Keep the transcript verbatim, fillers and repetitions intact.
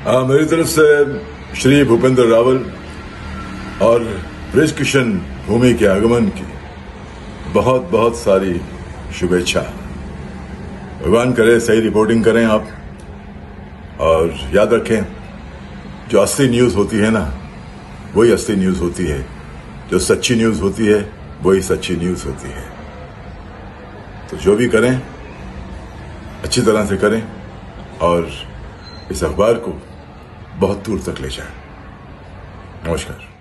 हाँ, मेरी तरफ से श्री भूपेंद्र रावल और ब्रिज किशन भूमि के आगमन की बहुत बहुत सारी शुभेच्छा। भगवान करे सही रिपोर्टिंग करें आप, और याद रखें जो असली न्यूज होती है ना, वही असली न्यूज होती है। जो सच्ची न्यूज होती है वही सच्ची न्यूज होती है। तो जो भी करें अच्छी तरह से करें और इस अखबार को बहुत दूर तक ले जाएं। नमस्कार।